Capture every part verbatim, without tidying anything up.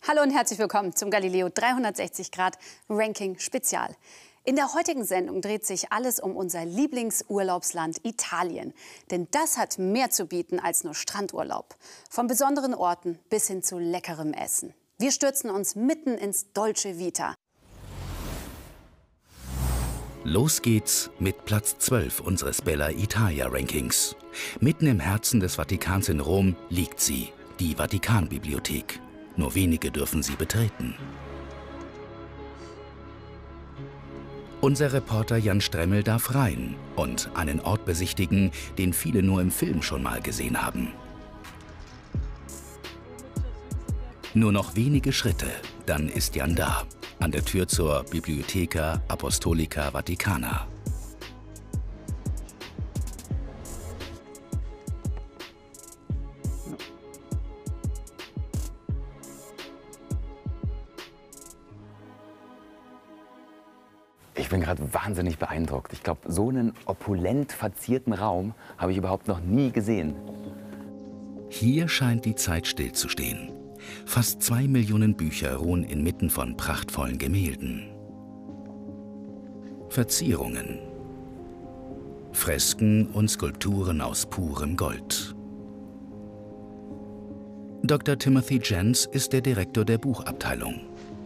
Hallo und herzlich willkommen zum Galileo dreihundertsechzig Grad Ranking Spezial. In der heutigen Sendung dreht sich alles um unser Lieblingsurlaubsland Italien. Denn das hat mehr zu bieten als nur Strandurlaub. Von besonderen Orten bis hin zu leckerem Essen. Wir stürzen uns mitten ins Dolce Vita. Los geht's mit Platz zwölf unseres Bella Italia Rankings. Mitten im Herzen des Vatikans in Rom liegt sie, die Vatikanbibliothek. Nur wenige dürfen sie betreten. Unser Reporter Jan Stremmel darf rein und einen Ort besichtigen, den viele nur im Film schon mal gesehen haben. Nur noch wenige Schritte, dann ist Jan da, an der Tür zur Bibliotheca Apostolica Vaticana. Ich bin gerade wahnsinnig beeindruckt. Ich glaube, so einen opulent verzierten Raum habe ich überhaupt noch nie gesehen. Hier scheint die Zeit stillzustehen. Fast zwei Millionen Bücher ruhen inmitten von prachtvollen Gemälden. Verzierungen. Fresken und Skulpturen aus purem Gold. Doktor Timothy Jens ist der Direktor der Buchabteilung.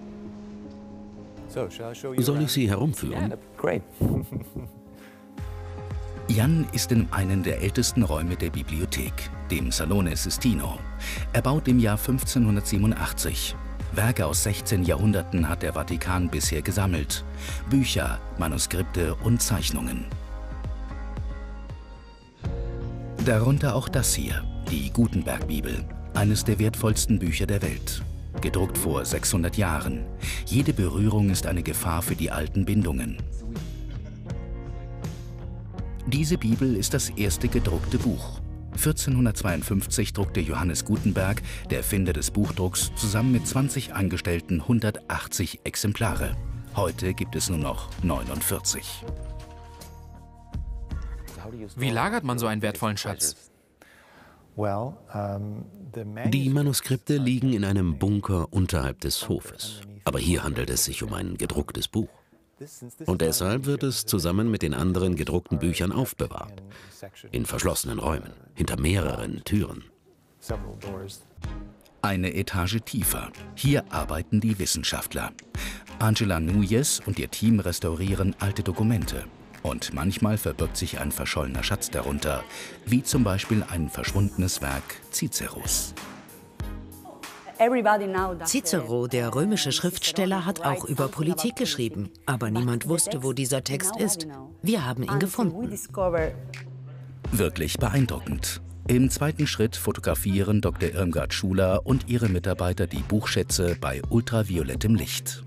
Soll ich Sie herumführen? Jan ist in einem der ältesten Räume der Bibliothek, dem Salone Sistino. Erbaut im Jahr fünfzehnhundertsiebenundachtzig. Werke aus sechzehn Jahrhunderten hat der Vatikan bisher gesammelt. Bücher, Manuskripte und Zeichnungen. Darunter auch das hier, die Gutenberg-Bibel, eines der wertvollsten Bücher der Welt. Gedruckt vor sechshundert Jahren. Jede Berührung ist eine Gefahr für die alten Bindungen. Diese Bibel ist das erste gedruckte Buch. vierzehnhundertzweiundfünfzig druckte Johannes Gutenberg, der Erfinder des Buchdrucks, zusammen mit zwanzig Angestellten hundertachtzig Exemplare. Heute gibt es nur noch neunundvierzig. Wie lagert man so einen wertvollen Schatz? Die Manuskripte liegen in einem Bunker unterhalb des Hofes. Aber hier handelt es sich um ein gedrucktes Buch. Und deshalb wird es zusammen mit den anderen gedruckten Büchern aufbewahrt. In verschlossenen Räumen, hinter mehreren Türen. Eine Etage tiefer. Hier arbeiten die Wissenschaftler. Angela Núñez und ihr Team restaurieren alte Dokumente. Und manchmal verbirgt sich ein verschollener Schatz darunter, wie zum Beispiel ein verschwundenes Werk Ciceros. Cicero, der römische Schriftsteller, hat auch über Politik geschrieben. Aber niemand wusste, wo dieser Text ist. Wir haben ihn gefunden. Wirklich beeindruckend. Im zweiten Schritt fotografieren Doktor Irmgard Schuler und ihre Mitarbeiter die Buchschätze bei ultraviolettem Licht.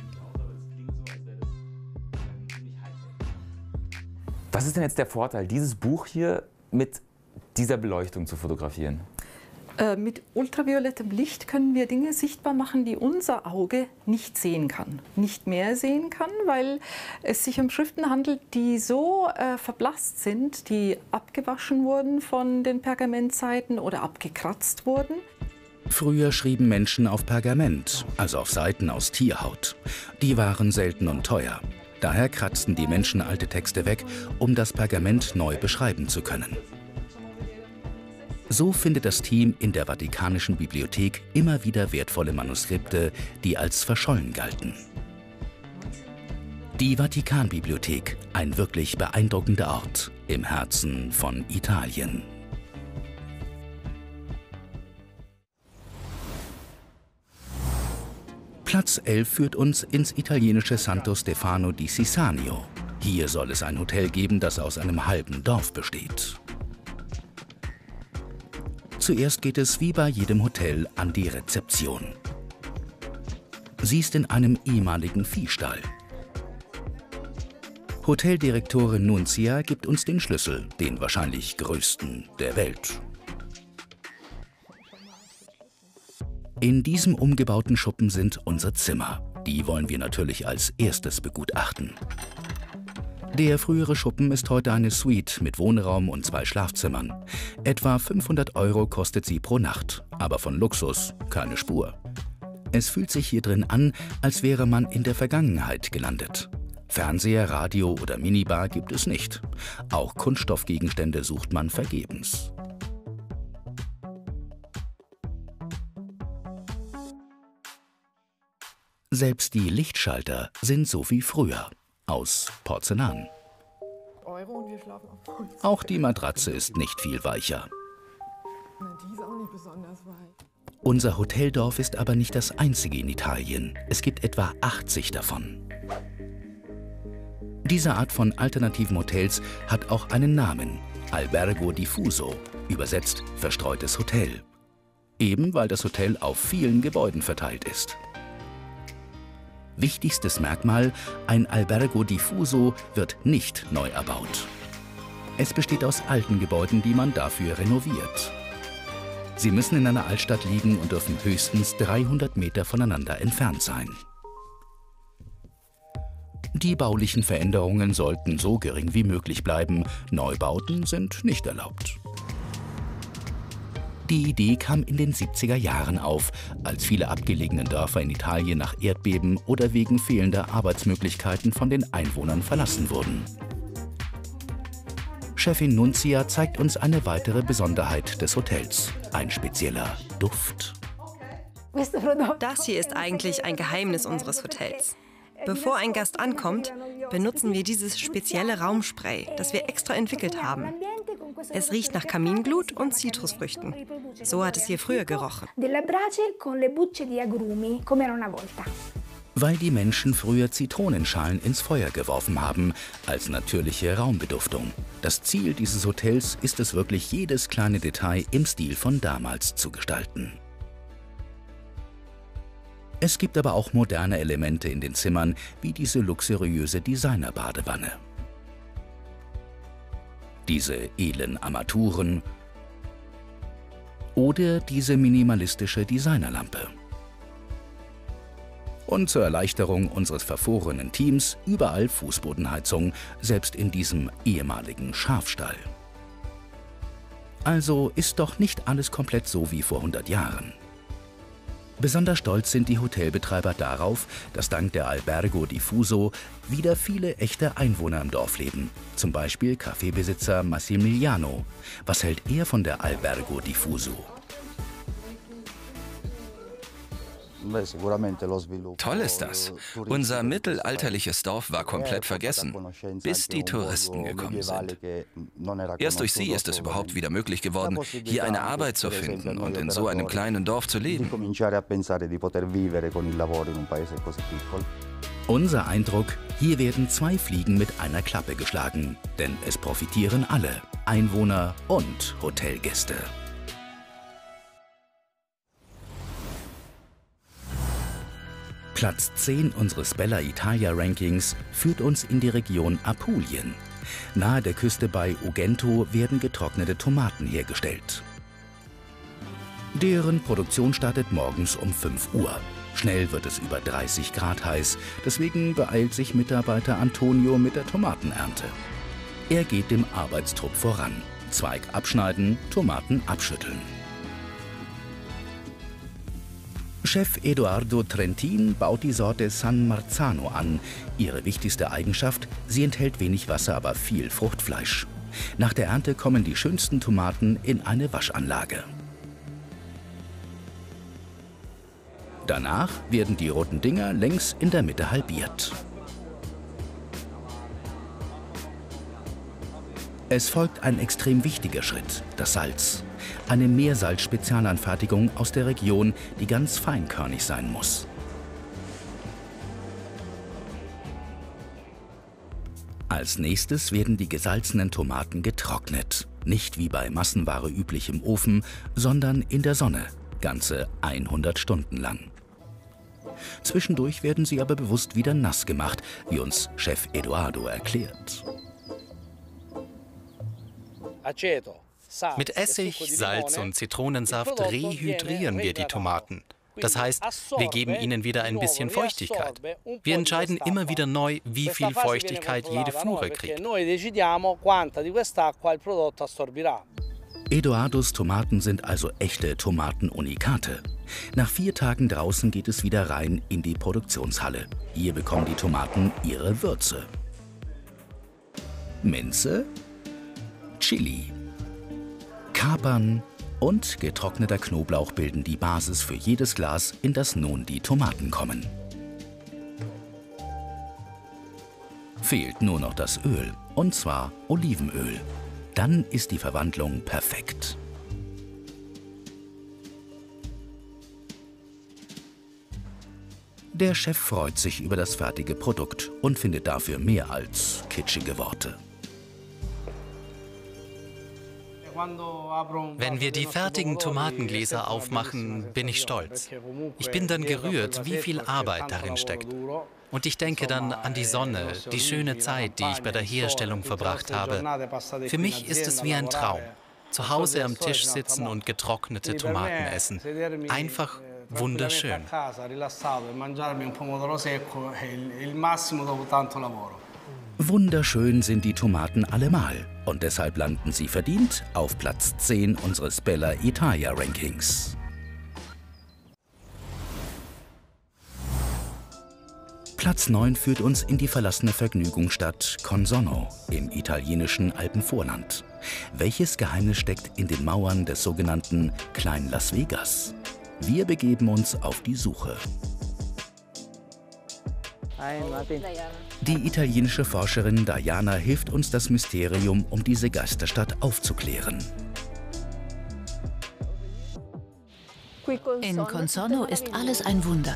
Was ist denn jetzt der Vorteil, dieses Buch hier mit dieser Beleuchtung zu fotografieren? Äh, mit ultraviolettem Licht können wir Dinge sichtbar machen, die unser Auge nicht sehen kann. Nicht mehr sehen kann, weil es sich um Schriften handelt, die so äh, verblasst sind, die abgewaschen wurden von den Pergamentseiten oder abgekratzt wurden. Früher schrieben Menschen auf Pergament, also auf Seiten aus Tierhaut. Die waren selten und teuer. Daher kratzten die Menschen alte Texte weg, um das Pergament neu beschreiben zu können. So findet das Team in der Vatikanischen Bibliothek immer wieder wertvolle Manuskripte, die als verschollen galten. Die Vatikanbibliothek, ein wirklich beeindruckender Ort im Herzen von Italien. Platz elf führt uns ins italienische Santo Stefano di Sisanio. Hier soll es ein Hotel geben, das aus einem halben Dorf besteht. Zuerst geht es wie bei jedem Hotel an die Rezeption. Sie ist in einem ehemaligen Viehstall. Hoteldirektorin Nunzia gibt uns den Schlüssel, den wahrscheinlich größten der Welt. In diesem umgebauten Schuppen sind unsere Zimmer. Die wollen wir natürlich als erstes begutachten. Der frühere Schuppen ist heute eine Suite mit Wohnraum und zwei Schlafzimmern. Etwa fünfhundert Euro kostet sie pro Nacht, aber von Luxus keine Spur. Es fühlt sich hier drin an, als wäre man in der Vergangenheit gelandet. Fernseher, Radio oder Minibar gibt es nicht. Auch Kunststoffgegenstände sucht man vergebens. Selbst die Lichtschalter sind so wie früher, aus Porzellan. Auch die Matratze ist nicht viel weicher. Unser Hoteldorf ist aber nicht das einzige in Italien. Es gibt etwa achtzig davon. Diese Art von alternativen Hotels hat auch einen Namen: Albergo Diffuso, übersetzt verstreutes Hotel. Eben weil das Hotel auf vielen Gebäuden verteilt ist. Wichtigstes Merkmal: ein Albergo Diffuso wird nicht neu erbaut. Es besteht aus alten Gebäuden, die man dafür renoviert. Sie müssen in einer Altstadt liegen und dürfen höchstens dreihundert Meter voneinander entfernt sein. Die baulichen Veränderungen sollten so gering wie möglich bleiben. Neubauten sind nicht erlaubt. Die Idee kam in den siebziger Jahren auf, als viele abgelegene Dörfer in Italien nach Erdbeben oder wegen fehlender Arbeitsmöglichkeiten von den Einwohnern verlassen wurden. Chefin Nunzia zeigt uns eine weitere Besonderheit des Hotels: ein spezieller Duft. Das hier ist eigentlich ein Geheimnis unseres Hotels. Bevor ein Gast ankommt, benutzen wir dieses spezielle Raumspray, das wir extra entwickelt haben. Es riecht nach Kaminglut und Zitrusfrüchten. So hat es hier früher gerochen. Weil die Menschen früher Zitronenschalen ins Feuer geworfen haben, als natürliche Raumbeduftung. Das Ziel dieses Hotels ist es wirklich, jedes kleine Detail im Stil von damals zu gestalten. Es gibt aber auch moderne Elemente in den Zimmern, wie diese luxuriöse Designer-Badewanne. Diese edlen Armaturen oder diese minimalistische Designerlampe. Und zur Erleichterung unseres verfrorenen Teams überall Fußbodenheizung, selbst in diesem ehemaligen Schafstall. Also ist doch nicht alles komplett so wie vor hundert Jahren. Besonders stolz sind die Hotelbetreiber darauf, dass dank der Albergo Diffuso wieder viele echte Einwohner im Dorf leben. Zum Beispiel Kaffeebesitzer Massimiliano. Was hält er von der Albergo Diffuso? Toll ist das. Unser mittelalterliches Dorf war komplett vergessen, bis die Touristen gekommen sind. Erst durch sie ist es überhaupt wieder möglich geworden, hier eine Arbeit zu finden und in so einem kleinen Dorf zu leben. Unser Eindruck: hier werden zwei Fliegen mit einer Klappe geschlagen. Denn es profitieren alle, Einwohner und Hotelgäste. Platz zehn unseres Bella Italia Rankings führt uns in die Region Apulien. Nahe der Küste bei Ugento werden getrocknete Tomaten hergestellt. Deren Produktion startet morgens um fünf Uhr. Schnell wird es über dreißig Grad heiß, deswegen beeilt sich Mitarbeiter Antonio mit der Tomatenernte. Er geht dem Arbeitstrupp voran. Zweig abschneiden, Tomaten abschütteln. Chef Edoardo Trentin baut die Sorte San Marzano an. Ihre wichtigste Eigenschaft: sie enthält wenig Wasser, aber viel Fruchtfleisch. Nach der Ernte kommen die schönsten Tomaten in eine Waschanlage. Danach werden die roten Dinger längs in der Mitte halbiert. Es folgt ein extrem wichtiger Schritt: das Salz. Eine Meersalz-Spezialanfertigung aus der Region, die ganz feinkörnig sein muss. Als nächstes werden die gesalzenen Tomaten getrocknet. Nicht wie bei Massenware üblich im Ofen, sondern in der Sonne. Ganze hundert Stunden lang. Zwischendurch werden sie aber bewusst wieder nass gemacht, wie uns Chef Edoardo erklärt. Mit Essig, Salz und Zitronensaft rehydrieren wir die Tomaten. Das heißt, wir geben ihnen wieder ein bisschen Feuchtigkeit. Wir entscheiden immer wieder neu, wie viel Feuchtigkeit jede Fuhre kriegt. Eduardos Tomaten sind also echte Tomatenunikate. Nach vier Tagen draußen geht es wieder rein in die Produktionshalle. Hier bekommen die Tomaten ihre Würze. Minze, Chili, Kapern und getrockneter Knoblauch bilden die Basis für jedes Glas, in das nun die Tomaten kommen. Fehlt nur noch das Öl, und zwar Olivenöl. Dann ist die Verwandlung perfekt. Der Chef freut sich über das fertige Produkt und findet dafür mehr als kitschige Worte. Wenn wir die fertigen Tomatengläser aufmachen, bin ich stolz. Ich bin dann gerührt, wie viel Arbeit darin steckt. Und ich denke dann an die Sonne, die schöne Zeit, die ich bei der Herstellung verbracht habe. Für mich ist es wie ein Traum. Zu Hause am Tisch sitzen und getrocknete Tomaten essen. Einfach wunderschön. Wunderschön sind die Tomaten allemal. Und deshalb landen sie verdient auf Platz zehn unseres Bella Italia Rankings. Platz neun führt uns in die verlassene Vergnügungsstadt Consonno im italienischen Alpenvorland. Welches Geheimnis steckt in den Mauern des sogenannten Klein Las Vegas? Wir begeben uns auf die Suche. Die italienische Forscherin Diana hilft uns, das Mysterium um diese Geisterstadt aufzuklären. In Consonno ist alles ein Wunder.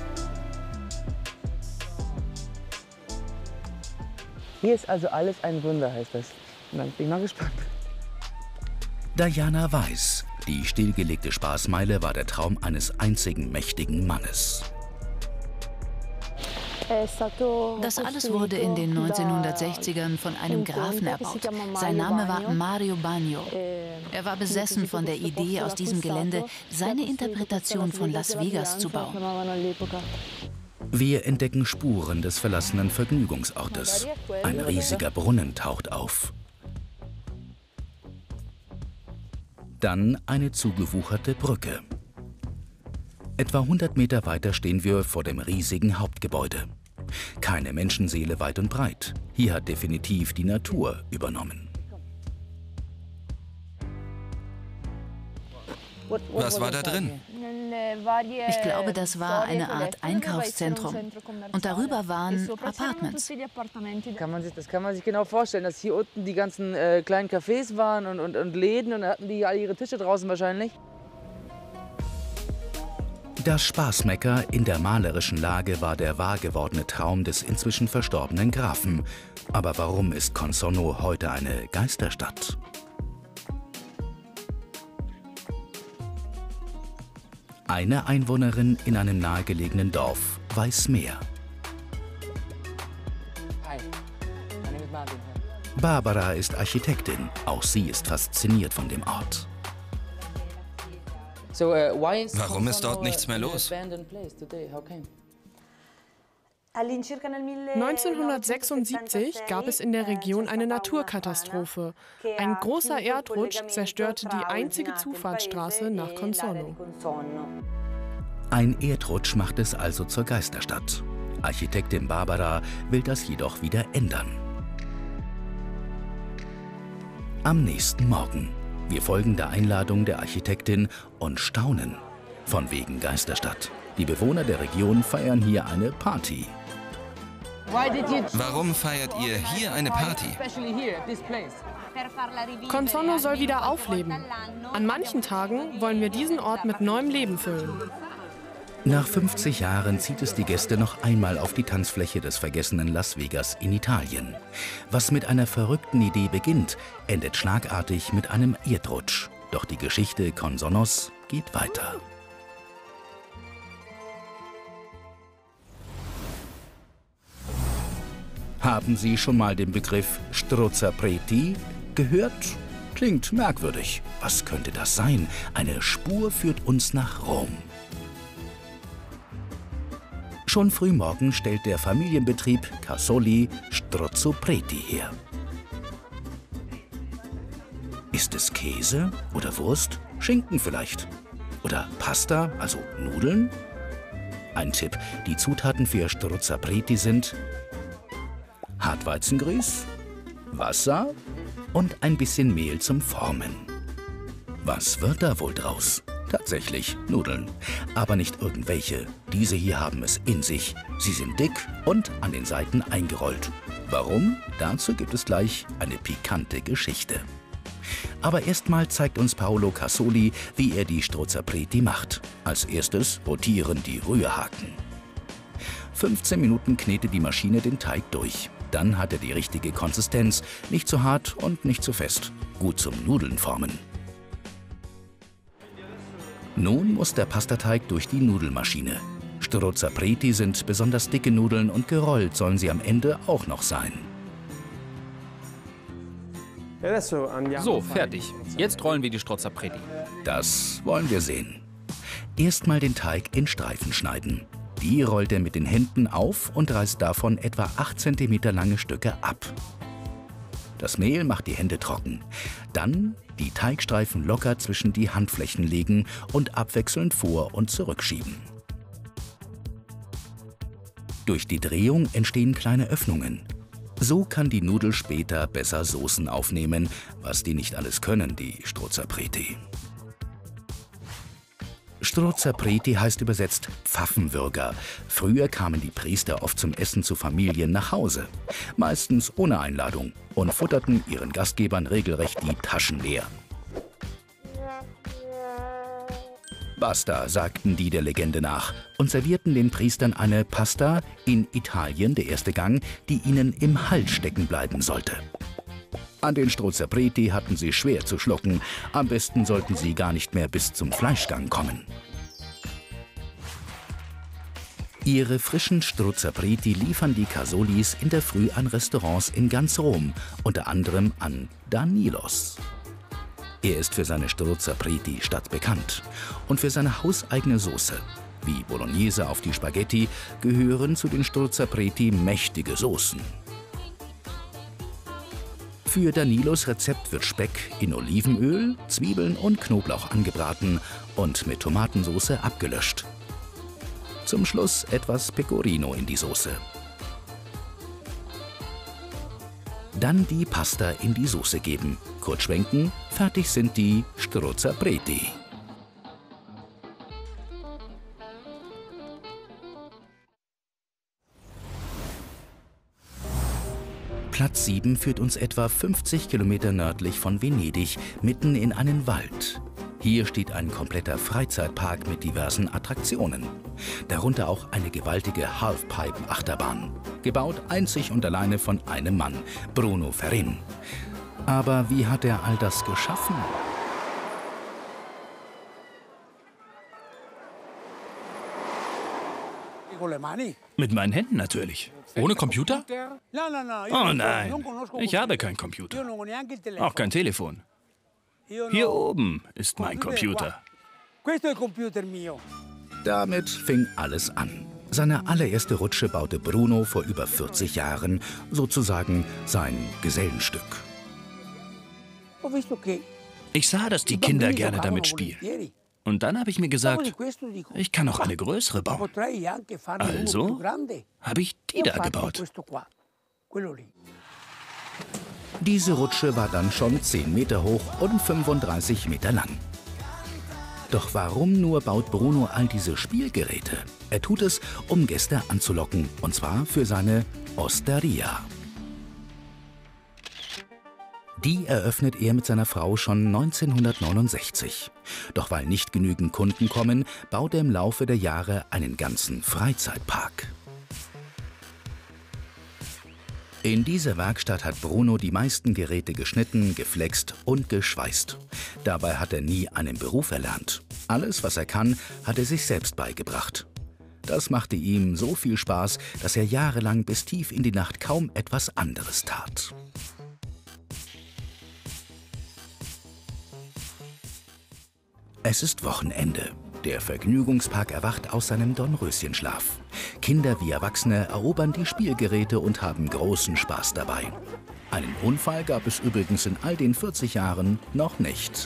Hier ist also alles ein Wunder, heißt das. Und dann bin ich mal gespannt. Diana weiß, die stillgelegte Spaßmeile war der Traum eines einzigen mächtigen Mannes. Das alles wurde in den neunzehnhundertsechzigern von einem Grafen erbaut. Sein Name war Mario Bagno. Er war besessen von der Idee, aus diesem Gelände seine Interpretation von Las Vegas zu bauen. Wir entdecken Spuren des verlassenen Vergnügungsortes. Ein riesiger Brunnen taucht auf. Dann eine zugewucherte Brücke. Etwa hundert Meter weiter stehen wir vor dem riesigen Hauptgebäude. Keine Menschenseele weit und breit. Hier hat definitiv die Natur übernommen. Was war da drin? Ich glaube, das war eine Art Einkaufszentrum. Und darüber waren Apartments. Kann man sich, das kann man sich genau vorstellen, dass hier unten die ganzen äh, kleinen Cafés waren und, und, und Läden und da hatten die alle ihre Tische draußen wahrscheinlich. Das Spaßmecker in der malerischen Lage war der wahr gewordene Traum des inzwischen verstorbenen Grafen. Aber warum ist Consonno heute eine Geisterstadt? Eine Einwohnerin in einem nahegelegenen Dorf weiß mehr. Barbara ist Architektin. Auch sie ist fasziniert von dem Ort. Warum ist dort nichts mehr los? neunzehnhundertsechsundsiebzig gab es in der Region eine Naturkatastrophe. Ein großer Erdrutsch zerstörte die einzige Zufahrtsstraße nach Consonno. Ein Erdrutsch macht es also zur Geisterstadt. Architektin Barbara will das jedoch wieder ändern. Am nächsten Morgen. Wir folgen der Einladung der Architektin und staunen. Von wegen Geisterstadt. Die Bewohner der Region feiern hier eine Party. Warum feiert ihr hier eine Party? Consonno soll wieder aufleben. An manchen Tagen wollen wir diesen Ort mit neuem Leben füllen. Nach fünfzig Jahren zieht es die Gäste noch einmal auf die Tanzfläche des vergessenen Las Vegas in Italien. Was mit einer verrückten Idee beginnt, endet schlagartig mit einem Erdrutsch. Doch die Geschichte Consonnos geht weiter. Haben Sie schon mal den Begriff Strozzapreti gehört? Klingt merkwürdig. Was könnte das sein? Eine Spur führt uns nach Rom. Schon frühmorgen stellt der Familienbetrieb Casoli Strozzapreti her. Ist es Käse oder Wurst? Schinken vielleicht? Oder Pasta, also Nudeln? Ein Tipp, die Zutaten für Struzza Preti sind Hartweizengrieß, Wasser und ein bisschen Mehl zum Formen. Was wird da wohl draus? Tatsächlich Nudeln, aber nicht irgendwelche. Diese hier haben es in sich. Sie sind dick und an den Seiten eingerollt. Warum? Dazu gibt es gleich eine pikante Geschichte. Aber erstmal zeigt uns Paolo Casoli, wie er die Struzza Preti macht. Als erstes rotieren die Rührhaken. fünfzehn Minuten knetet die Maschine den Teig durch. Dann hat er die richtige Konsistenz, nicht zu hart und nicht zu fest. Gut zum Nudeln formen. Nun muss der Pastateig durch die Nudelmaschine. Struzza Preti sind besonders dicke Nudeln und gerollt sollen sie am Ende auch noch sein. So, fertig. Jetzt rollen wir die Struzza Preti. Das wollen wir sehen. Erstmal den Teig in Streifen schneiden. Die rollt er mit den Händen auf und reißt davon etwa acht Zentimeter lange Stücke ab. Das Mehl macht die Hände trocken. Dann die Teigstreifen locker zwischen die Handflächen legen und abwechselnd vor- und zurückschieben. Durch die Drehung entstehen kleine Öffnungen. So kann die Nudel später besser Soßen aufnehmen, was die nicht alles können, die Struzza Preti. Struzza Preti heißt übersetzt Pfaffenwürger. Früher kamen die Priester oft zum Essen zu Familien nach Hause. Meistens ohne Einladung und futterten ihren Gastgebern regelrecht die Taschen leer. Basta, sagten die der Legende nach und servierten den Priestern eine Pasta, in Italien der erste Gang, die ihnen im Hals stecken bleiben sollte. An den Struzza Preti hatten sie schwer zu schlucken. Am besten sollten sie gar nicht mehr bis zum Fleischgang kommen. Ihre frischen Struzza Preti liefern die Casolis in der Früh an Restaurants in ganz Rom, unter anderem an Danilos. Er ist für seine Struzza Preti stadtbekannt und für seine hauseigene Soße. Wie Bolognese auf die Spaghetti gehören zu den Struzza Preti mächtige Soßen. Für Danilos Rezept wird Speck in Olivenöl, Zwiebeln und Knoblauch angebraten und mit Tomatensauce abgelöscht. Zum Schluss etwas Pecorino in die Soße. Dann die Pasta in die Soße geben, kurz schwenken, fertig sind die Struzza Preti. Platz sieben führt uns etwa fünfzig Kilometer nördlich von Venedig, mitten in einen Wald. Hier steht ein kompletter Freizeitpark mit diversen Attraktionen. Darunter auch eine gewaltige Halfpipe-Achterbahn. Gebaut einzig und alleine von einem Mann, Bruno Ferrin. Aber wie hat er all das geschaffen? Mit meinen Händen natürlich. Ohne Computer? Oh nein, ich habe keinen Computer. Auch kein Telefon. Hier oben ist mein Computer. Damit fing alles an. Seine allererste Rutsche baute Bruno vor über vierzig Jahren, sozusagen sein Gesellenstück. Ich sah, dass die Kinder gerne damit spielen. Und dann habe ich mir gesagt, ich kann auch eine größere bauen. Also habe ich die da gebaut. Diese Rutsche war dann schon zehn Meter hoch und fünfunddreißig Meter lang. Doch warum nur baut Bruno all diese Spielgeräte? Er tut es, um Gäste anzulocken, und zwar für seine Osteria. Die eröffnet er mit seiner Frau schon neunzehnhundertneunundsechzig. Doch weil nicht genügend Kunden kommen, baut er im Laufe der Jahre einen ganzen Freizeitpark. In dieser Werkstatt hat Bruno die meisten Geräte geschnitten, geflext und geschweißt. Dabei hat er nie einen Beruf erlernt. Alles, was er kann, hat er sich selbst beigebracht. Das machte ihm so viel Spaß, dass er jahrelang bis tief in die Nacht kaum etwas anderes tat. Es ist Wochenende. Der Vergnügungspark erwacht aus seinem Dornröschenschlaf. Kinder wie Erwachsene erobern die Spielgeräte und haben großen Spaß dabei. Einen Unfall gab es übrigens in all den vierzig Jahren noch nicht.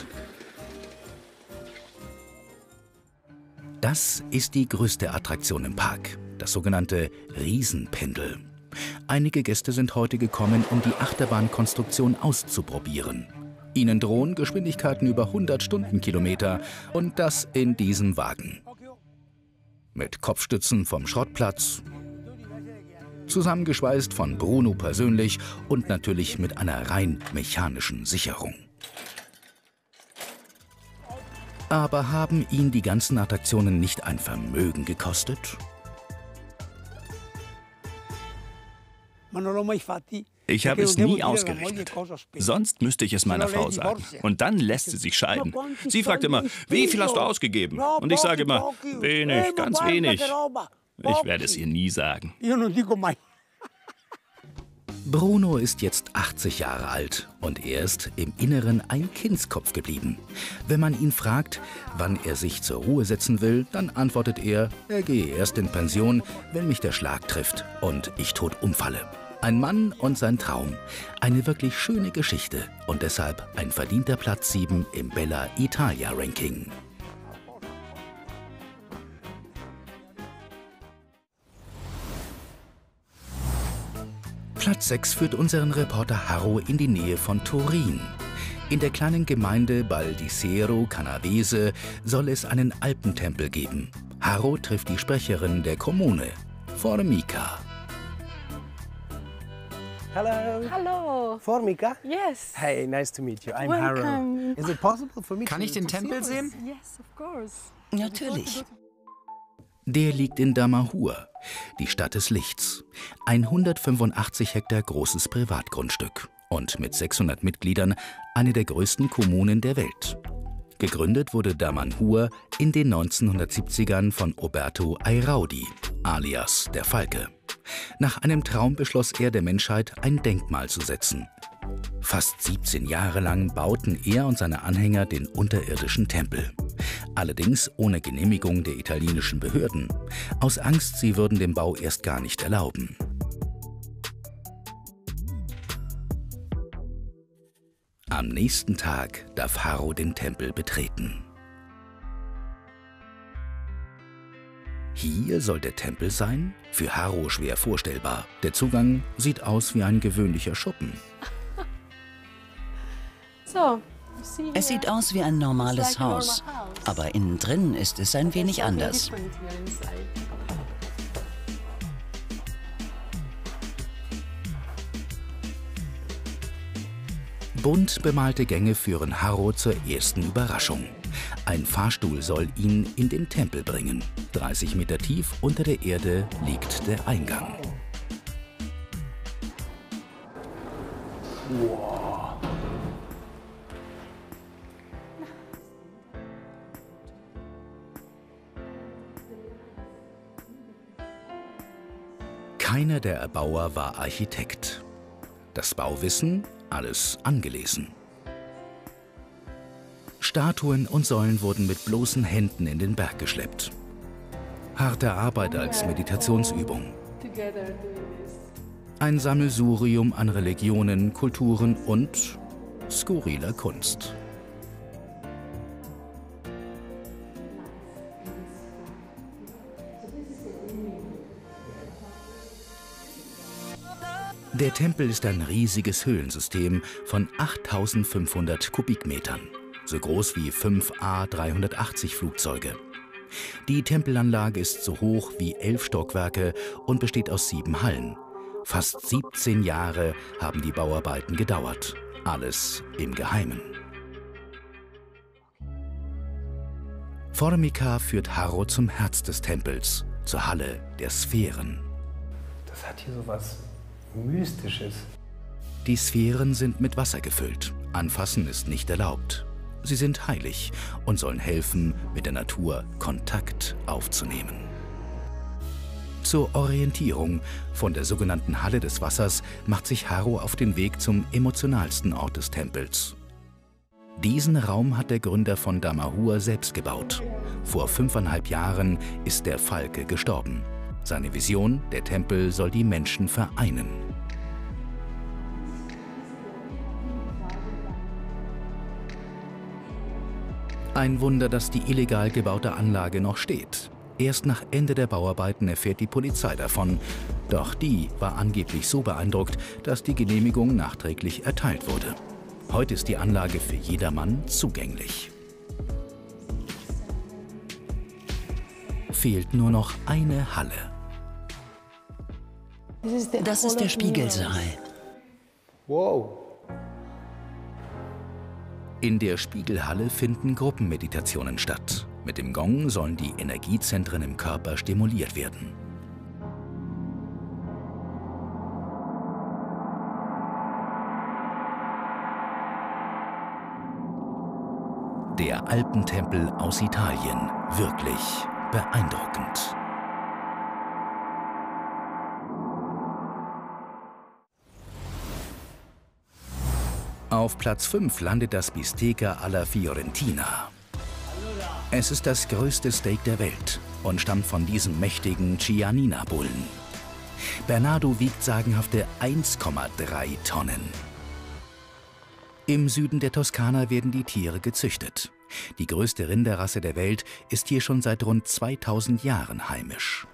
Das ist die größte Attraktion im Park, das sogenannte Riesenpendel. Einige Gäste sind heute gekommen, um die Achterbahnkonstruktion auszuprobieren. Ihnen drohen Geschwindigkeiten über hundert Stundenkilometer und das in diesem Wagen. Mit Kopfstützen vom Schrottplatz, zusammengeschweißt von Bruno persönlich und natürlich mit einer rein mechanischen Sicherung. Aber haben ihn die ganzen Attraktionen nicht ein Vermögen gekostet? Ich habe es nie ausgerechnet. Sonst müsste ich es meiner Frau sagen. Und dann lässt sie sich scheiden. Sie fragt immer, wie viel hast du ausgegeben? Und ich sage immer, wenig, ganz wenig. Ich werde es ihr nie sagen. Bruno ist jetzt achtzig Jahre alt und er ist im Inneren ein Kindskopf geblieben. Wenn man ihn fragt, wann er sich zur Ruhe setzen will, dann antwortet er, er gehe erst in Pension, wenn mich der Schlag trifft und ich tot umfalle. Ein Mann und sein Traum. Eine wirklich schöne Geschichte und deshalb ein verdienter Platz sieben im Bella Italia Ranking. Platz sechs führt unseren Reporter Harro in die Nähe von Turin. In der kleinen Gemeinde Val di Sero Canavese soll es einen Alpentempel geben. Harro trifft die Sprecherin der Kommune, Formica. Hello. Hallo. Formica? Yes. Hey, nice to meet you. I'm Welcome. Harro. Is it possible for me Kann ich den Tempel sehen? Yes, of course. Natürlich. Der liegt in Damahur, die Stadt des Lichts. Ein hundertfünfundachtzig Hektar großes Privatgrundstück und mit sechshundert Mitgliedern eine der größten Kommunen der Welt. Gegründet wurde Damanhur in den neunzehnhundertsiebzigern von Oberto Airaudi, alias der Falke. Nach einem Traum beschloss er, der Menschheit ein Denkmal zu setzen. Fast siebzehn Jahre lang bauten er und seine Anhänger den unterirdischen Tempel. Allerdings ohne Genehmigung der italienischen Behörden. Aus Angst, sie würden den Bau erst gar nicht erlauben. Am nächsten Tag darf Harro den Tempel betreten. Hier soll der Tempel sein? Für Harro schwer vorstellbar. Der Zugang sieht aus wie ein gewöhnlicher Schuppen. So, es sieht aus wie ein normales Haus, aber innen drin ist es ein wenig anders. Bunt bemalte Gänge führen Harro zur ersten Überraschung. Ein Fahrstuhl soll ihn in den Tempel bringen. dreißig Meter tief unter der Erde liegt der Eingang. Wow. Keiner der Erbauer war Architekt. Das Bauwissen, alles angelesen. Statuen und Säulen wurden mit bloßen Händen in den Berg geschleppt. Harte Arbeit als Meditationsübung. Ein Sammelsurium an Religionen, Kulturen und skurriler Kunst. Der Tempel ist ein riesiges Höhlensystem von achttausendfünfhundert Kubikmetern, so groß wie fünf A dreihundertachtzig Flugzeuge. Die Tempelanlage ist so hoch wie elf Stockwerke und besteht aus sieben Hallen. Fast siebzehn Jahre haben die Bauarbeiten gedauert, alles im Geheimen. Formica führt Harro zum Herz des Tempels, zur Halle der Sphären. Das hat hier so was Mystisches. Die Sphären sind mit Wasser gefüllt. Anfassen ist nicht erlaubt. Sie sind heilig und sollen helfen, mit der Natur Kontakt aufzunehmen. Zur Orientierung von der sogenannten Halle des Wassers macht sich Harro auf den Weg zum emotionalsten Ort des Tempels. Diesen Raum hat der Gründer von Damahur selbst gebaut. Vor fünfeinhalb Jahren ist der Falke gestorben. Seine Vision, der Tempel soll die Menschen vereinen. Ein Wunder, dass die illegal gebaute Anlage noch steht. Erst nach Ende der Bauarbeiten erfährt die Polizei davon. Doch die war angeblich so beeindruckt, dass die Genehmigung nachträglich erteilt wurde. Heute ist die Anlage für jedermann zugänglich. Fehlt nur noch eine Halle. Das ist der Spiegelsaal. Wow. In der Spiegelhalle finden Gruppenmeditationen statt. Mit dem Gong sollen die Energiezentren im Körper stimuliert werden. Der Alpentempel aus Italien, wirklich beeindruckend. Auf Platz fünf landet das Bistecca alla Fiorentina. Es ist das größte Steak der Welt und stammt von diesem mächtigen Chianina-Bullen. Bernardo wiegt sagenhafte eins Komma drei Tonnen. Im Süden der Toskana werden die Tiere gezüchtet. Die größte Rinderrasse der Welt ist hier schon seit rund zweitausend Jahren heimisch.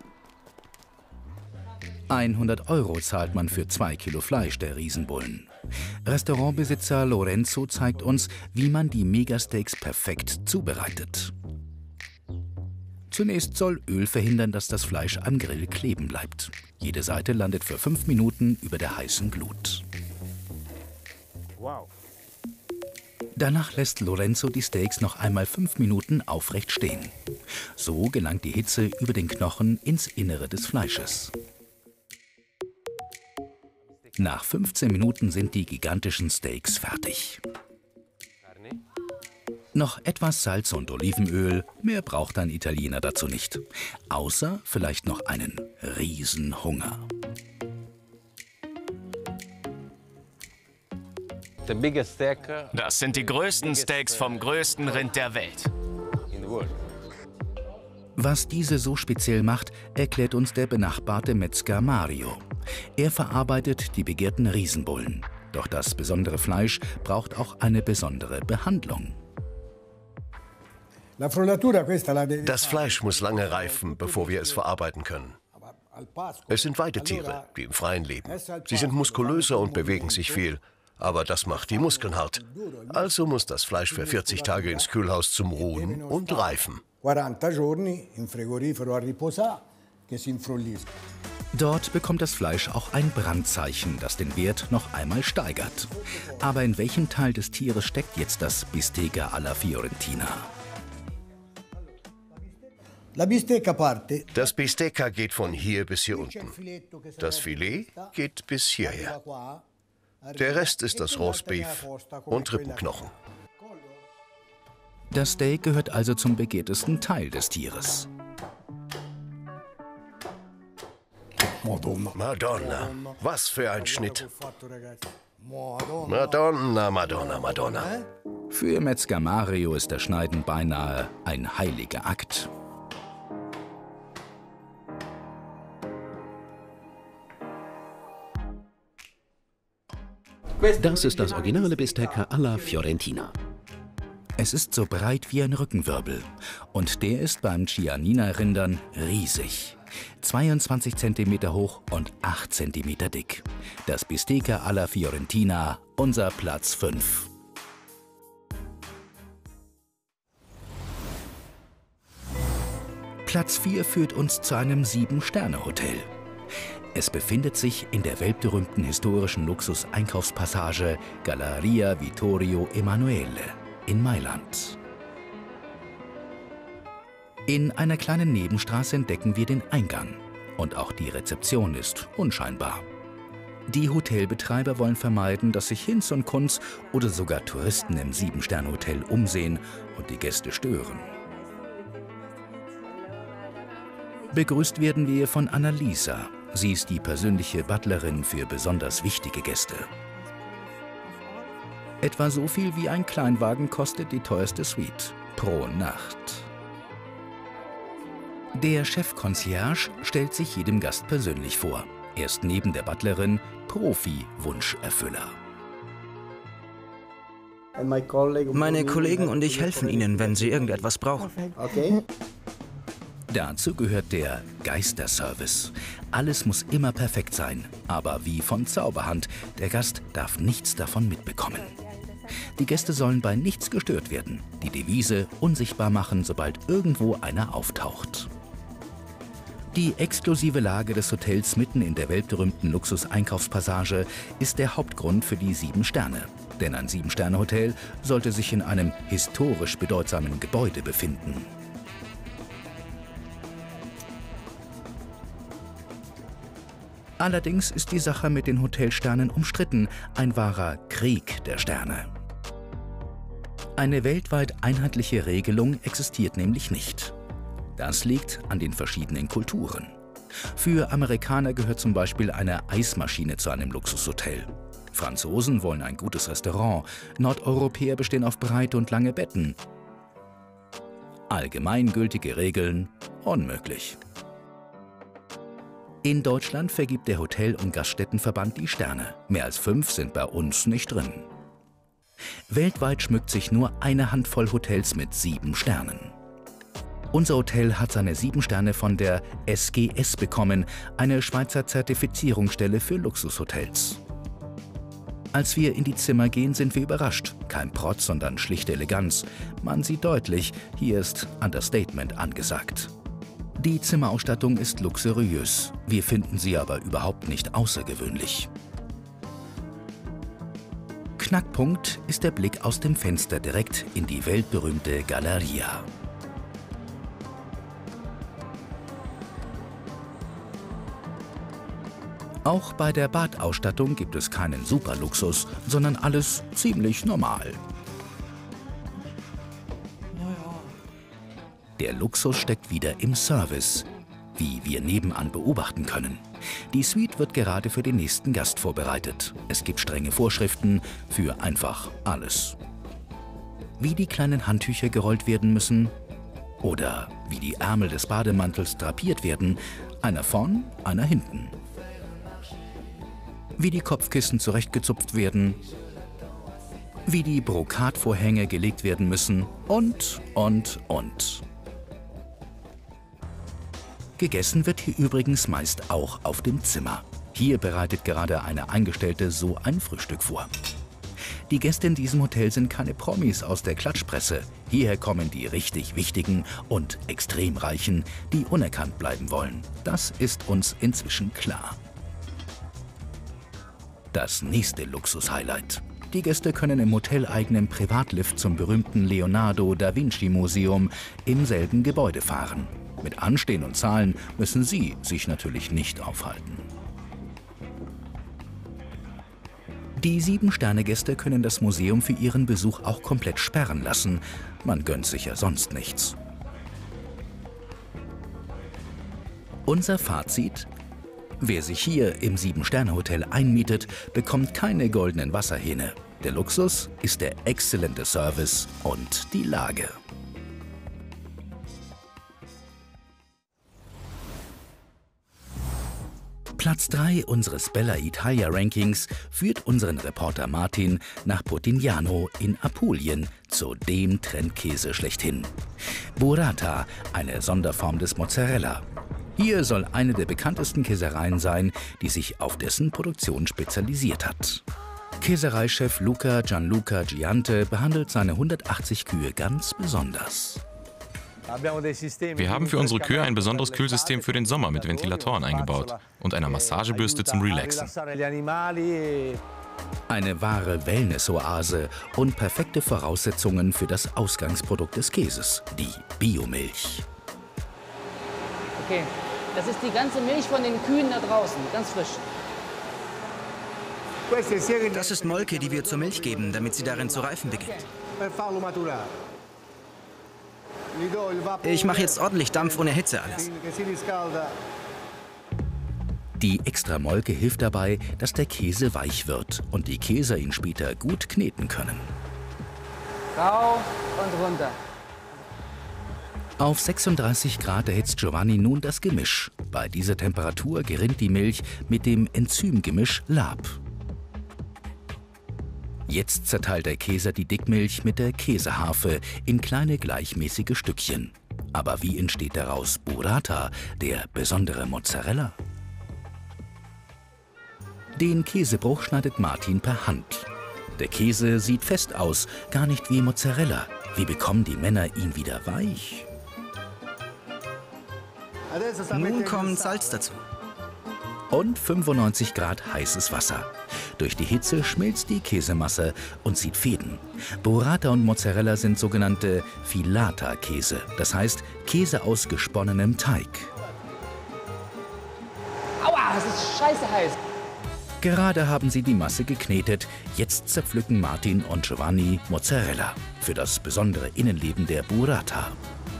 hundert Euro zahlt man für zwei Kilo Fleisch der Riesenbullen. Restaurantbesitzer Lorenzo zeigt uns, wie man die Megasteaks perfekt zubereitet. Zunächst soll Öl verhindern, dass das Fleisch am Grill kleben bleibt. Jede Seite landet für fünf Minuten über der heißen Glut. Danach lässt Lorenzo die Steaks noch einmal fünf Minuten aufrecht stehen. So gelangt die Hitze über den Knochen ins Innere des Fleisches. Nach fünfzehn Minuten sind die gigantischen Steaks fertig. Noch etwas Salz und Olivenöl, mehr braucht ein Italiener dazu nicht. Außer vielleicht noch einen Riesenhunger. Das sind die größten Steaks vom größten Rind der Welt. Was diese so speziell macht, erklärt uns der benachbarte Metzger Mario. Er verarbeitet die begehrten Riesenbullen. Doch das besondere Fleisch braucht auch eine besondere Behandlung. Das Fleisch muss lange reifen, bevor wir es verarbeiten können. Es sind Weidetiere, die im Freien leben. Sie sind muskulöser und bewegen sich viel. Aber das macht die Muskeln hart. Also muss das Fleisch für vierzig Tage ins Kühlhaus zum Ruhen und Reifen. Dort bekommt das Fleisch auch ein Brandzeichen, das den Wert noch einmal steigert. Aber in welchem Teil des Tieres steckt jetzt das Bistecca alla Fiorentina? Das Bistecca geht von hier bis hier unten. Das Filet geht bis hierher. Der Rest ist das Roastbeef und Rippenknochen. Das Steak gehört also zum begehrtesten Teil des Tieres. Madonna, was für ein Schnitt. Madonna, Madonna, Madonna. Für Metzger Mario ist das Schneiden beinahe ein heiliger Akt. Das ist das originale Bistecca alla Fiorentina. Es ist so breit wie ein Rückenwirbel und der ist beim Chianina-Rindern riesig. zweiundzwanzig Zentimeter hoch und acht Zentimeter dick. Das Bistecca alla Fiorentina, unser Platz fünf. Platz vier führt uns zu einem Sieben-Sterne-Hotel. Es befindet sich in der weltberühmten historischen Luxus-Einkaufspassage Galleria Vittorio Emanuele in Mailand. In einer kleinen Nebenstraße entdecken wir den Eingang. Und auch die Rezeption ist unscheinbar. Die Hotelbetreiber wollen vermeiden, dass sich Hinz und Kunz oder sogar Touristen im Sieben-Sterne-Hotel umsehen und die Gäste stören. Begrüßt werden wir von Annalisa. Sie ist die persönliche Butlerin für besonders wichtige Gäste. Etwa so viel wie ein Kleinwagen kostet die teuerste Suite pro Nacht. Der Chef-Concierge stellt sich jedem Gast persönlich vor. Er ist neben der Butlerin Profi-Wunscherfüller. Meine Kollegen und ich helfen Ihnen, wenn Sie irgendetwas brauchen. Okay. Dazu gehört der Geisterservice. Alles muss immer perfekt sein, aber wie von Zauberhand. Der Gast darf nichts davon mitbekommen. Die Gäste sollen bei nichts gestört werden. Die Devise unsichtbar machen, sobald irgendwo einer auftaucht. Die exklusive Lage des Hotels mitten in der weltberühmten Luxus-Einkaufspassage ist der Hauptgrund für die sieben Sterne. Denn ein Sieben-Sterne-Hotel sollte sich in einem historisch bedeutsamen Gebäude befinden. Allerdings ist die Sache mit den Hotelsternen umstritten, ein wahrer Krieg der Sterne. Eine weltweit einheitliche Regelung existiert nämlich nicht. Das liegt an den verschiedenen Kulturen. Für Amerikaner gehört zum Beispiel eine Eismaschine zu einem Luxushotel. Franzosen wollen ein gutes Restaurant, Nordeuropäer bestehen auf breite und lange Betten. Allgemeingültige Regeln unmöglich. In Deutschland vergibt der Hotel- und Gaststättenverband die Sterne. Mehr als fünf sind bei uns nicht drin. Weltweit schmückt sich nur eine Handvoll Hotels mit sieben Sternen. Unser Hotel hat seine sieben Sterne von der S G S bekommen, eine Schweizer Zertifizierungsstelle für Luxushotels. Als wir in die Zimmer gehen, sind wir überrascht. Kein Protz, sondern schlichte Eleganz. Man sieht deutlich, hier ist Understatement angesagt. Die Zimmerausstattung ist luxuriös. Wir finden sie aber überhaupt nicht außergewöhnlich. Knackpunkt ist der Blick aus dem Fenster direkt in die weltberühmte Galleria. Auch bei der Badausstattung gibt es keinen Superluxus, sondern alles ziemlich normal. Der Luxus steckt wieder im Service, wie wir nebenan beobachten können. Die Suite wird gerade für den nächsten Gast vorbereitet. Es gibt strenge Vorschriften für einfach alles. Wie die kleinen Handtücher gerollt werden müssen oder wie die Ärmel des Bademantels drapiert werden, einer vorn, einer hinten. Wie die Kopfkissen zurechtgezupft werden, wie die Brokatvorhänge gelegt werden müssen und, und, und. Gegessen wird hier übrigens meist auch auf dem Zimmer. Hier bereitet gerade eine Eingestellte so ein Frühstück vor. Die Gäste in diesem Hotel sind keine Promis aus der Klatschpresse. Hierher kommen die richtig Wichtigen und extrem Reichen, die unerkannt bleiben wollen. Das ist uns inzwischen klar. Das nächste Luxus-Highlight. Die Gäste können im hoteleigenen Privatlift zum berühmten Leonardo da Vinci Museum im selben Gebäude fahren. Mit Anstehen und Zahlen müssen Sie sich natürlich nicht aufhalten. Die Sieben-Sterne-Gäste können das Museum für ihren Besuch auch komplett sperren lassen. Man gönnt sich ja sonst nichts. Unser Fazit: Wer sich hier im Sieben-Sterne-Hotel einmietet, bekommt keine goldenen Wasserhähne. Der Luxus ist der exzellente Service und die Lage. Platz drei unseres Bella Italia Rankings führt unseren Reporter Martin nach Potignano in Apulien zu dem Trendkäse schlechthin. Burrata, eine Sonderform des Mozzarella. Hier soll eine der bekanntesten Käsereien sein, die sich auf dessen Produktion spezialisiert hat. Käsereichef Luca Gianluca Giante behandelt seine hundertachtzig Kühe ganz besonders. Wir haben für unsere Kühe ein besonderes Kühlsystem für den Sommer mit Ventilatoren eingebaut und einer Massagebürste zum Relaxen. Eine wahre Wellness-Oase und perfekte Voraussetzungen für das Ausgangsprodukt des Käses, die Biomilch. Okay, das ist die ganze Milch von den Kühen da draußen, ganz frisch. Das ist Molke, die wir zur Milch geben, damit sie darin zu reifen beginnt. Ich mache jetzt ordentlich Dampf ohne Hitze alles. Die Extramolke hilft dabei, dass der Käse weich wird und die Käser ihn später gut kneten können. Rauf und runter. Auf sechsunddreißig Grad erhitzt Giovanni nun das Gemisch. Bei dieser Temperatur gerinnt die Milch mit dem Enzymgemisch Lab. Jetzt zerteilt der Käser die Dickmilch mit der Käseharfe in kleine gleichmäßige Stückchen. Aber wie entsteht daraus Burrata, der besondere Mozzarella? Den Käsebruch schneidet Martin per Hand. Der Käse sieht fest aus, gar nicht wie Mozzarella. Wie bekommen die Männer ihn wieder weich? Nun kommt Salz dazu. Und fünfundneunzig Grad heißes Wasser. Durch die Hitze schmilzt die Käsemasse und zieht Fäden. Burrata und Mozzarella sind sogenannte Filata-Käse, das heißt Käse aus gesponnenem Teig. Aua, es ist scheiße heiß. Gerade haben sie die Masse geknetet, jetzt zerpflücken Martin und Giovanni Mozzarella für das besondere Innenleben der Burrata.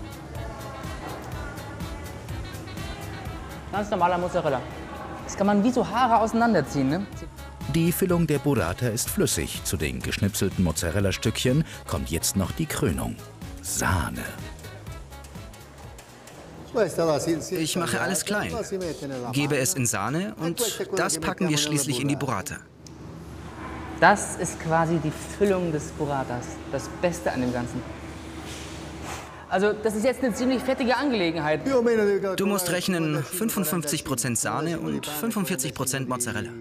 Ganz normaler Mozzarella. Das kann man wie so Haare auseinanderziehen, ne? Die Füllung der Burrata ist flüssig. Zu den geschnipselten Mozzarella-Stückchen kommt jetzt noch die Krönung: Sahne. Ich mache alles klein, gebe es in Sahne und das packen wir schließlich in die Burrata. Das ist quasi die Füllung des Burratas, das Beste an dem Ganzen. Also das ist jetzt eine ziemlich fettige Angelegenheit. Du musst rechnen fünfundfünfzig Prozent Sahne und fünfundvierzig Prozent Mozzarella.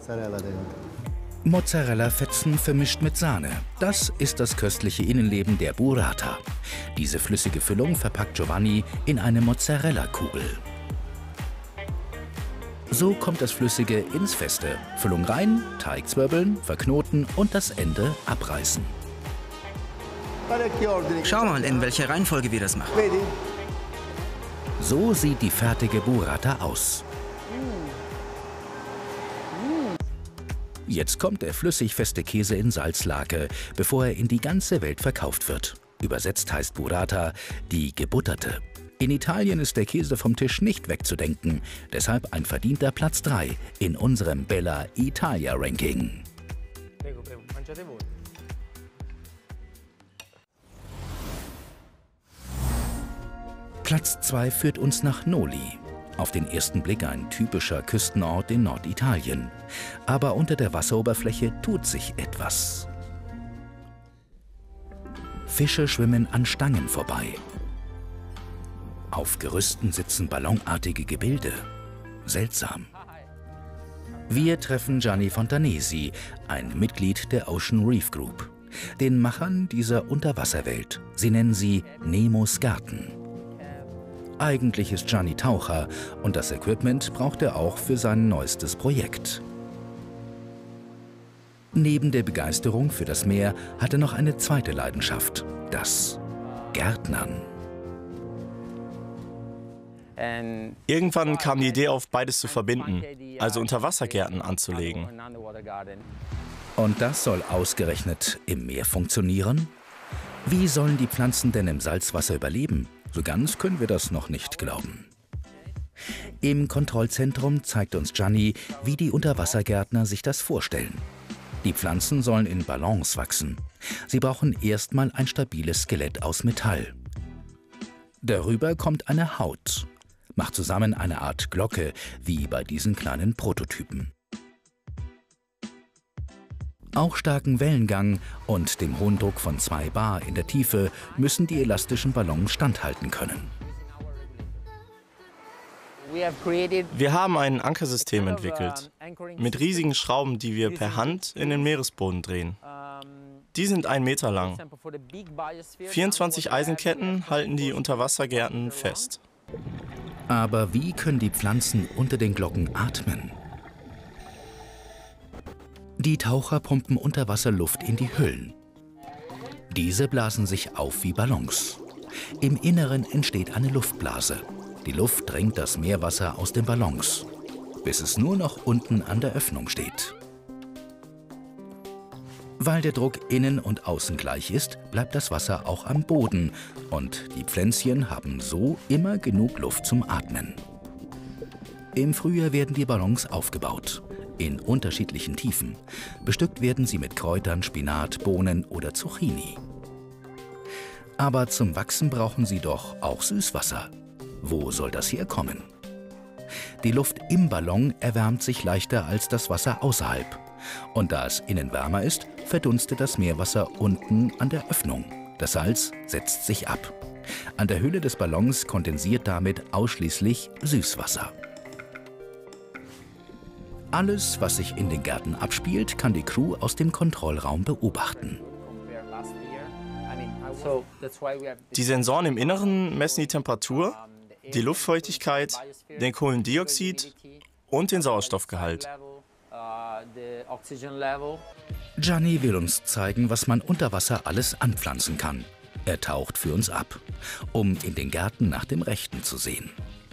Mozzarella-Fetzen vermischt mit Sahne. Das ist das köstliche Innenleben der Burrata. Diese flüssige Füllung verpackt Giovanni in eine Mozzarella-Kugel. So kommt das Flüssige ins Feste. Füllung rein, Teig zwirbeln, verknoten und das Ende abreißen. Schau mal, in welcher Reihenfolge wir das machen. So sieht die fertige Burrata aus. Jetzt kommt der flüssig feste Käse in Salzlake, bevor er in die ganze Welt verkauft wird. Übersetzt heißt Burrata die gebutterte. In Italien ist der Käse vom Tisch nicht wegzudenken. Deshalb ein verdienter Platz drei in unserem Bella Italia Ranking. Platz zwei führt uns nach Noli. Auf den ersten Blick ein typischer Küstenort in Norditalien. Aber unter der Wasseroberfläche tut sich etwas. Fische schwimmen an Stangen vorbei. Auf Gerüsten sitzen ballonartige Gebilde. Seltsam. Wir treffen Gianni Fontanesi, ein Mitglied der Ocean Reef Group, den Machern dieser Unterwasserwelt. Sie nennen sie Nemos Garten. Eigentlich ist Gianni Taucher und das Equipment braucht er auch für sein neuestes Projekt. Neben der Begeisterung für das Meer hat er noch eine zweite Leidenschaft: das Gärtnern. Irgendwann kam die Idee auf, beides zu verbinden, also Unterwassergärten anzulegen. Und das soll ausgerechnet im Meer funktionieren? Wie sollen die Pflanzen denn im Salzwasser überleben? So ganz können wir das noch nicht glauben. Im Kontrollzentrum zeigt uns Gianni, wie die Unterwassergärtner sich das vorstellen. Die Pflanzen sollen in Ballons wachsen. Sie brauchen erstmal ein stabiles Skelett aus Metall. Darüber kommt eine Haut, macht zusammen eine Art Glocke, wie bei diesen kleinen Prototypen. Auch starken Wellengang und dem hohen Druck von zwei Bar in der Tiefe müssen die elastischen Ballons standhalten können. Wir haben ein Ankersystem entwickelt, mit riesigen Schrauben, die wir per Hand in den Meeresboden drehen. Die sind ein Meter lang. vierundzwanzig Eisenketten halten die Unterwassergärten fest. Aber wie können die Pflanzen unter den Glocken atmen? Die Taucher pumpen unter Wasser Luft in die Hüllen. Diese blasen sich auf wie Ballons. Im Inneren entsteht eine Luftblase. Die Luft drängt das Meerwasser aus den Ballons, bis es nur noch unten an der Öffnung steht. Weil der Druck innen und außen gleich ist, bleibt das Wasser auch am Boden und die Pflänzchen haben so immer genug Luft zum Atmen. Im Frühjahr werden die Ballons aufgebaut, in unterschiedlichen Tiefen. Bestückt werden sie mit Kräutern, Spinat, Bohnen oder Zucchini. Aber zum Wachsen brauchen sie doch auch Süßwasser. Wo soll das herkommen? Die Luft im Ballon erwärmt sich leichter als das Wasser außerhalb. Und da es innen wärmer ist, verdunstet das Meerwasser unten an der Öffnung. Das Salz setzt sich ab. An der Hülle des Ballons kondensiert damit ausschließlich Süßwasser. Alles, was sich in den Gärten abspielt, kann die Crew aus dem Kontrollraum beobachten. Die Sensoren im Inneren messen die Temperatur, die Luftfeuchtigkeit, den Kohlendioxid und den Sauerstoffgehalt. Gianni will uns zeigen, was man unter Wasser alles anpflanzen kann. Er taucht für uns ab, um in den Gärten nach dem Rechten zu sehen.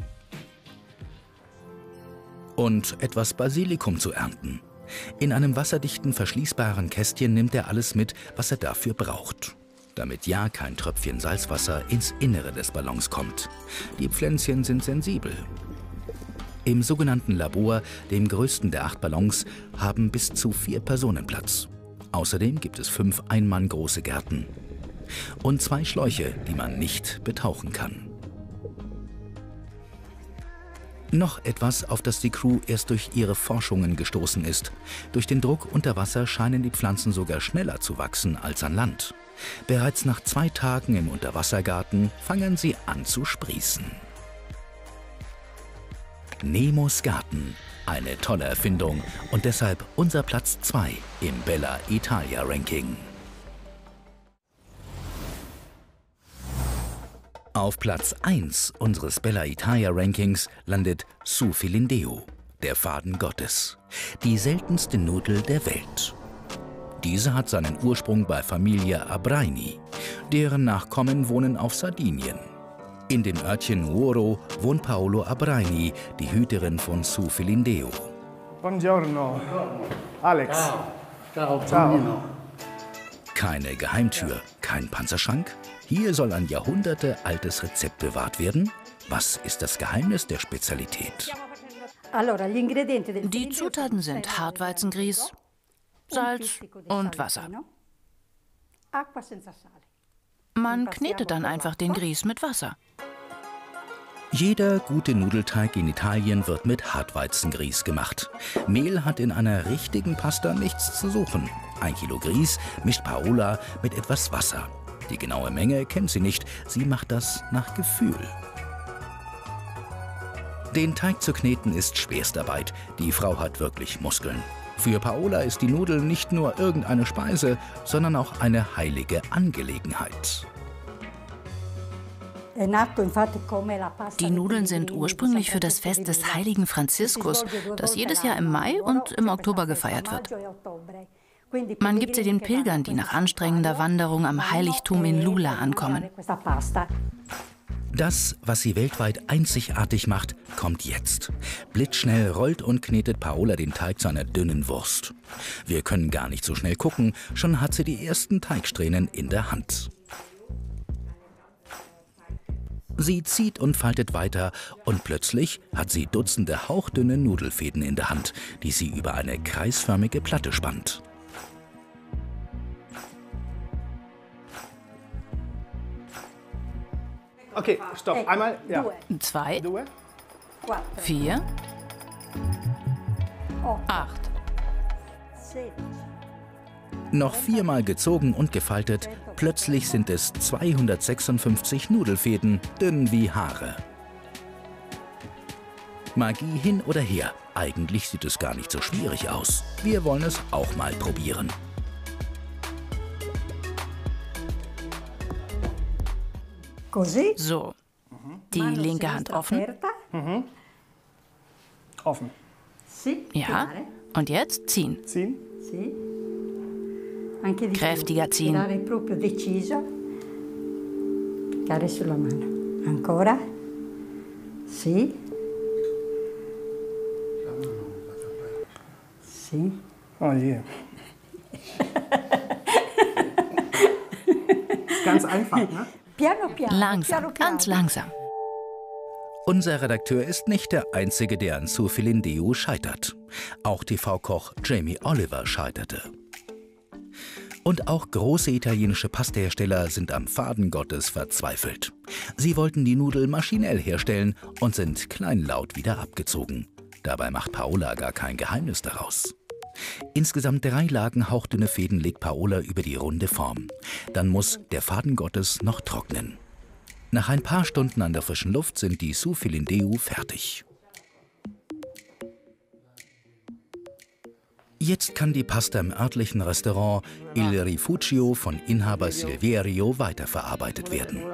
Und etwas Basilikum zu ernten. In einem wasserdichten, verschließbaren Kästchen nimmt er alles mit, was er dafür braucht. Damit ja kein Tröpfchen Salzwasser ins Innere des Ballons kommt. Die Pflänzchen sind sensibel. Im sogenannten Labor, dem größten der acht Ballons, haben bis zu vier Personen Platz. Außerdem gibt es fünf ein Mann große Gärten. Und zwei Schläuche, die man nicht betauchen kann. Noch etwas, auf das die Crew erst durch ihre Forschungen gestoßen ist. Durch den Druck unter Wasser scheinen die Pflanzen sogar schneller zu wachsen als an Land. Bereits nach zwei Tagen im Unterwassergarten fangen sie an zu sprießen. Nemos Garten, eine tolle Erfindung und deshalb unser Platz zwei im Bella Italia Ranking. Auf Platz eins unseres Bella Italia Rankings landet Su Filindeo, der Faden Gottes, die seltenste Nudel der Welt. Diese hat seinen Ursprung bei Familie Abraini, deren Nachkommen wohnen auf Sardinien. In dem Örtchen Nuoro wohnt Paolo Abraini, die Hüterin von Su Filindeo. Buongiorno, Alex. Ciao. Ciao. Keine Geheimtür, kein Panzerschrank. Hier soll ein jahrhundertealtes Rezept bewahrt werden. Was ist das Geheimnis der Spezialität? Die Zutaten sind Hartweizengrieß, Salz und Wasser. Man knetet dann einfach den Grieß mit Wasser. Jeder gute Nudelteig in Italien wird mit Hartweizengrieß gemacht. Mehl hat in einer richtigen Pasta nichts zu suchen. Ein Kilo Grieß mischt Paola mit etwas Wasser. Die genaue Menge kennt sie nicht, sie macht das nach Gefühl. Den Teig zu kneten ist Schwerstarbeit, die Frau hat wirklich Muskeln. Für Paola ist die Nudel nicht nur irgendeine Speise, sondern auch eine heilige Angelegenheit. Die Nudeln sind ursprünglich für das Fest des heiligen Franziskus, das jedes Jahr im Mai und im Oktober gefeiert wird. Man gibt sie den Pilgern, die nach anstrengender Wanderung am Heiligtum in Lula ankommen. Das, was sie weltweit einzigartig macht, kommt jetzt. Blitzschnell rollt und knetet Paola den Teig zu einer dünnen Wurst. Wir können gar nicht so schnell gucken, schon hat sie die ersten Teigsträhnen in der Hand. Sie zieht und faltet weiter und plötzlich hat sie dutzende hauchdünne Nudelfäden in der Hand, die sie über eine kreisförmige Platte spannt. Okay, stopp. Einmal, ja. Zwei, vier, acht. Noch viermal gezogen und gefaltet, plötzlich sind es zweihundertsechsundfünfzig Nudelfäden, dünn wie Haare. Magie hin oder her, eigentlich sieht es gar nicht so schwierig aus. Wir wollen es auch mal probieren. So, die linke Hand offen. Mhm. Offen. Ja, und jetzt ziehen. Ziehen. Kräftiger ziehen. Ancora. Sì. Sì. Oh je. Ganz einfach, ne? Langsam, ganz langsam. Unser Redakteur ist nicht der Einzige, der an Su Filindeo scheitert. Auch T V-Koch Jamie Oliver scheiterte. Und auch große italienische Pastahersteller sind am Faden Gottes verzweifelt. Sie wollten die Nudel maschinell herstellen und sind kleinlaut wieder abgezogen. Dabei macht Paola gar kein Geheimnis daraus. Insgesamt drei Lagen hauchdünne Fäden legt Paola über die runde Form. Dann muss der Faden Gottes noch trocknen. Nach ein paar Stunden an der frischen Luft sind die Su Filindeu fertig. Jetzt kann die Pasta im örtlichen Restaurant Il Rifugio von Inhaber Silverio weiterverarbeitet werden.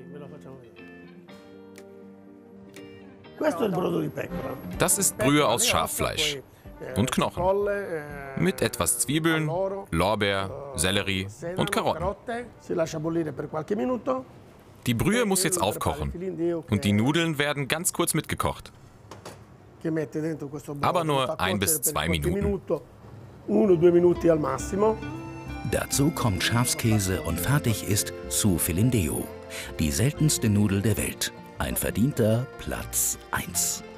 Das ist Brühe aus Schaffleisch und Knochen. Mit etwas Zwiebeln, Lorbeer, Sellerie und Karotten. Die Brühe muss jetzt aufkochen und die Nudeln werden ganz kurz mitgekocht. Aber nur ein bis zwei Minuten. Dazu kommt Schafskäse und fertig ist Su Filindeu, die seltenste Nudel der Welt. Ein verdienter Platz eins.